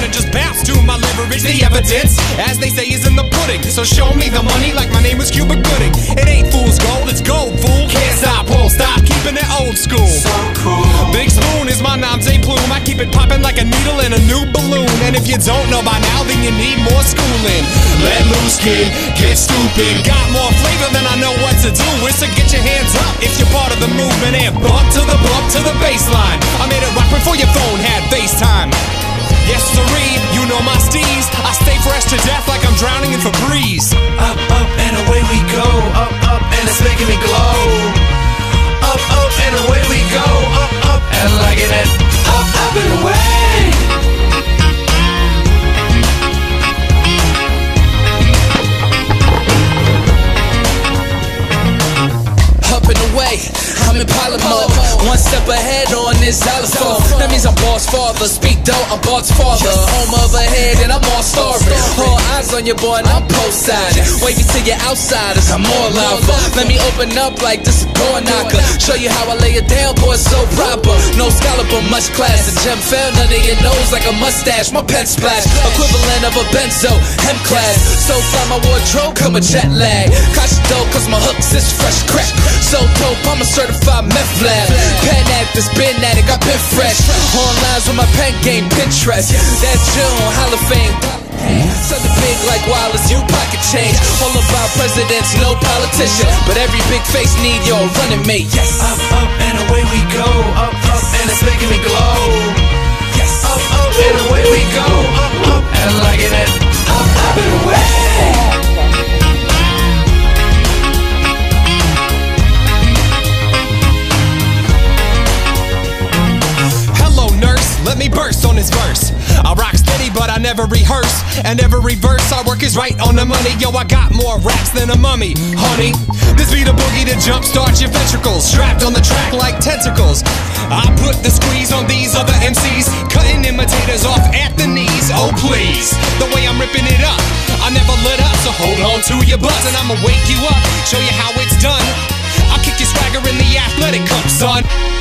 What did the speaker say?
and just bounce to my leverage. The evidence, as they say, is in the pudding. So show me the money like my name was Cuba Gooding. It ain't fool's gold, it's gold, fool. Can't stop, won't stop, keeping it old school. So cool. Big Spoon is my nom de plume. I keep it popping like a needle in a new balloon. And if you don't know by now, then you need more schooling. Let loose, kid, get stupid. Got more flavor than I know what to do with. So get your hands up if you're part of the movement. And bump to the baseline. I made it rock before your phone had FaceTime. Yes, sirree, you know my steez. I stay fresh to death like I'm drowning in Febreze. Up, up, and away we go. Up, up, and it's making me glow. Up, up, and away we go. Up, up, and liking it. Up, up, and away. Up and away, I'm in pilot mode. One step ahead on this xylophone. That means I'm boss father. Speak though, I'm boss father. Home of a head and I'm all starving. All eyes on your boy and I'm post-sided. Wavy to your outsiders, I'm all lava. Let me open up like this a door knocker. Show you how I lay it down, boy, so proper. No scholar but much class. The gem found under your nose like a mustache. My pen splash, equivalent of a benzo, hem class. So far my wardrobe come with jet lag. Cautious though, cause my hooks is fresh crack. So dope, I'm a certified meth lab. Pen actors, been at it, got been fresh. On lines with my pen game, Pinterest. That's June, Hall of Fame. Something big like Wallace, you pocket change. All about presidents, no politician. But every big face need your running mate, yes. Up, up, and away we go. Up, up, and it's making me glow. Yes. Up, up, and away we go. Up, up, and liking it. Up, up, and away. Let me burst on this verse. I rock steady, but I never rehearse. And every verse I work is right on the money. Yo, I got more raps than a mummy, honey. This be the boogie to jumpstart your ventricles. Strapped on the track like tentacles. I put the squeeze on these other MCs, cutting imitators off at the knees. Oh please, the way I'm ripping it up, I never let up. So hold on to your butts and I'ma wake you up, show you how it's done. I'll kick your swagger in the athletic cup, son.